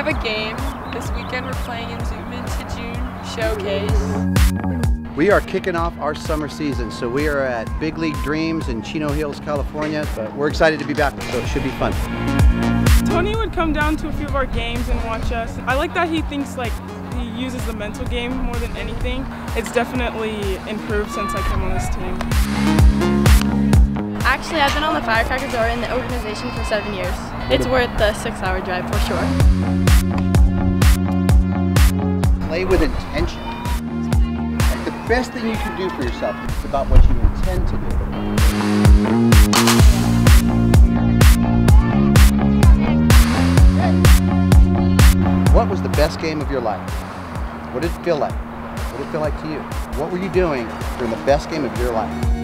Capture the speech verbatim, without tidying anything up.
a game. This weekend we're playing in Zoom into June Showcase. We are kicking off our summer season, so we are at Big League Dreams in Chino Hills, California, but we're excited to be back, so it should be fun. Tony would come down to a few of our games and watch us. I like that he thinks like he uses the mental game more than anything. It's definitely improved since I came on this team. Actually, I've been on the Firecrackers or in the organization for seven years. It's worth the six-hour drive for sure. Play with intention. Like the best thing you can do for yourself is about what you intend to do. What was the best game of your life? What did it feel like? What did it feel like to you? What were you doing during the best game of your life?